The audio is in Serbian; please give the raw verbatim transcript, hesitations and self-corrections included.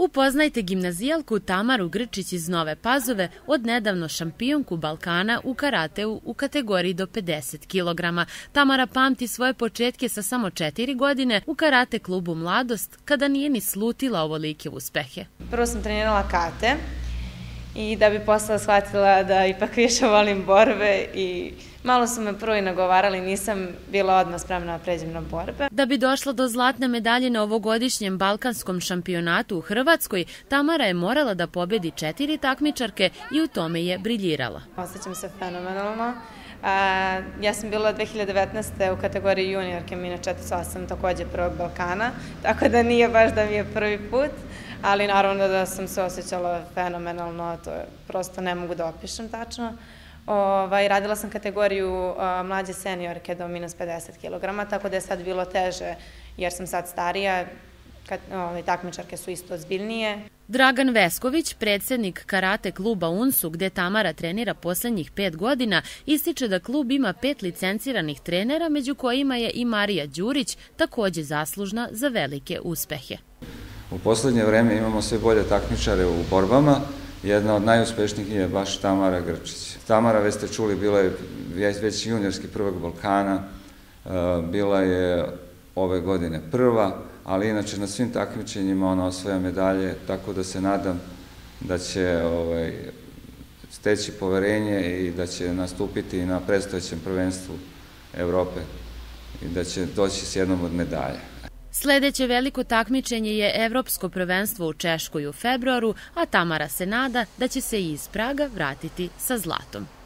Upoznajte gimnazijalku Tamaru Grčić iz Nove Pazove, odnedavno šampionku Balkana u karateu u kategoriji do pedeset kilograma. Tamara pamti svoje početke sa samo četiri godine u karate klubu Mladost, kada nije ni slutila ovolike uspehe. Prvo sam trenirala kate i da bi posle shvatila da ipak više volim borbe i malo su me prvo i nagovarali, nisam bila odmah spremna da pređem na borbe. Da bi došla do zlatne medalje na ovogodišnjem balkanskom šampionatu u Hrvatskoj, Tamara je morala da pobedi četiri takmičarke i u tome je briljirala. Osjećam se fenomenalno. Ja sam bila dve hiljade devetnaeste. u kategoriji juniorke Mina četrdeset osam, takođe prvog Balkana, tako da nije baš da mi je prvi put, ali naravno da sam se osjećala fenomenalno, to je prosto ne mogu da opišem tačno. Radila sam kategoriju mlađe seniorke do minus pedeset kilograma, tako da je sad bilo teže jer sam sad starija, takmičarke su isto ozbiljnije. Dragan Vesković, predsednik karate kluba UNSU, gde Tamara trenira poslednjih pet godina, ističe da klub ima pet licenciranih trenera, među kojima je i Marija Đurić, takođe zaslužna za velike uspehe. U poslednje vreme imamo sve bolje takmičare u borbama. Jedna od najuspešnijih je baš Tamara Grčić. Tamara, već ste čuli, bila je već juniorski prvog Balkana, bila je ove godine prva, ali inače na svim takmičenjima ona osvaja medalje, tako da se nadam da će steći poverenje i da će nastupiti na predstojećem prvenstvu Evrope i da će doći s jednom od medalja. Sledeće veliko takmičenje je Evropsko prvenstvo u Češkoj u februaru, a Tamara se nada da će se i iz Praga vratiti sa zlatom.